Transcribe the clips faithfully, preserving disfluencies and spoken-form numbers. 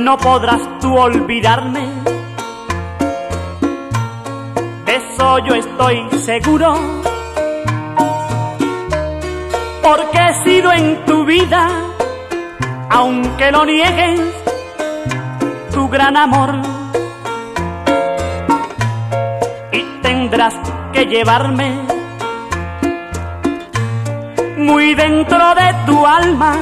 no podrás tú olvidarme, de eso yo estoy seguro, porque he sido en tu vida, aunque lo niegues, tu gran amor. Y tendrás que llevarme muy dentro de tu alma,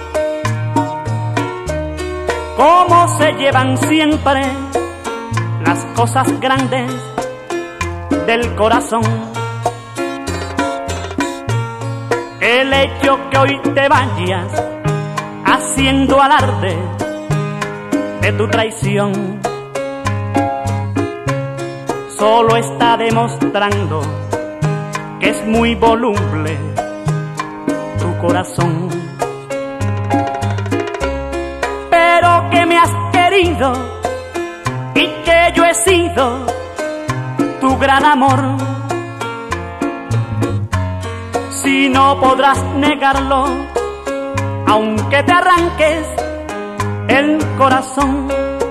como se llevan siempre las cosas grandes del corazón. El hecho que hoy te vayas haciendo alarde de tu traición solo está demostrando que es muy voluble tu corazón. Pero que me has querido y que yo he sido tu gran amor, si no podrás negarlo, aunque te arranques el corazón.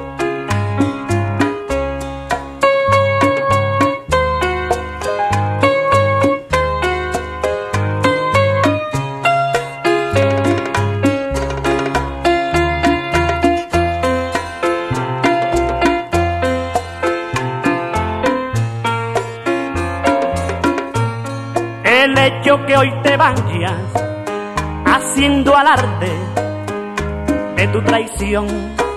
El hecho que hoy te vayas haciendo alarde de tu traición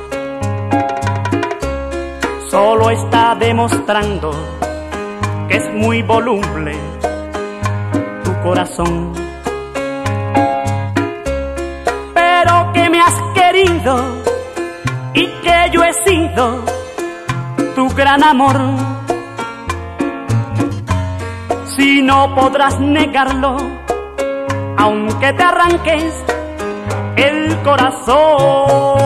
solo está demostrando que es muy voluble tu corazón. Pero que me has querido y que yo he sido tu gran amor, si no podrás negarlo, aunque te arranques el corazón.